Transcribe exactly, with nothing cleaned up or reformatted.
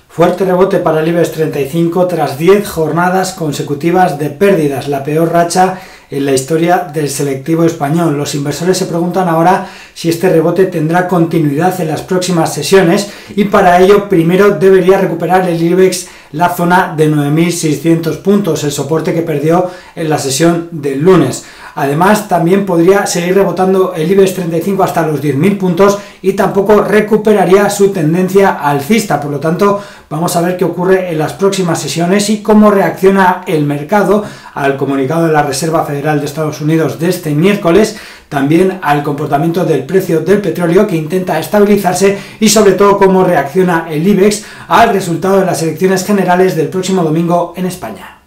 Fuerte rebote para el IBEX treinta y cinco tras diez jornadas consecutivas de pérdidas, la peor racha en la historia del selectivo español. Los inversores se preguntan ahora si este rebote tendrá continuidad en las próximas sesiones y para ello primero debería recuperar el IBEX la zona de nueve mil seiscientos puntos, el soporte que perdió en la sesión del lunes. Además, también podría seguir rebotando el IBEX treinta y cinco hasta los diez mil puntos y tampoco recuperaría su tendencia alcista. Por lo tanto, vamos a ver qué ocurre en las próximas sesiones y cómo reacciona el mercado al comunicado de la Reserva Federal de Estados Unidos de este miércoles, también al comportamiento del precio del petróleo que intenta estabilizarse y sobre todo cómo reacciona el IBEX al resultado de las elecciones generales del próximo domingo en España.